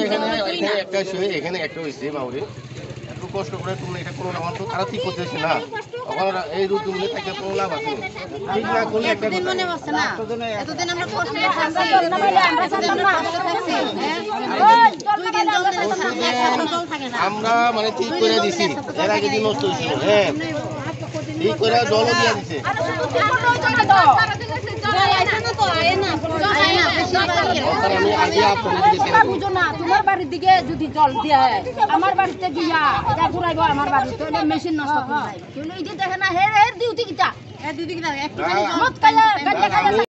এখানে একটা হয়েছে বাউরে একটু কষ্ট করে তুমি এটা কোনো আমার তো তারা ঠিক করতেছে না ওখানে এই রুট তুমি তাকে কোনো লাভ আছে ঠিক না করলে একটা এতদিন মনে হচ্ছে না এতদিন আমরা কষ্ট করে থাকছি আমরা মানে ঠিক করে দিছি এর আগে দিন নষ্ট হয়েছিল হ্যাঁ ঠিক করে জল দিয়ে দিছে তোমার বাড়ির দিকে যদি জল দিয়ে আমার বাড়িতে দিয়া এটা ঘুরাইব আমার বাড়িতে মেশিন নষ্ট করে দেখে না হে ডিউটি কিটা দিদি কি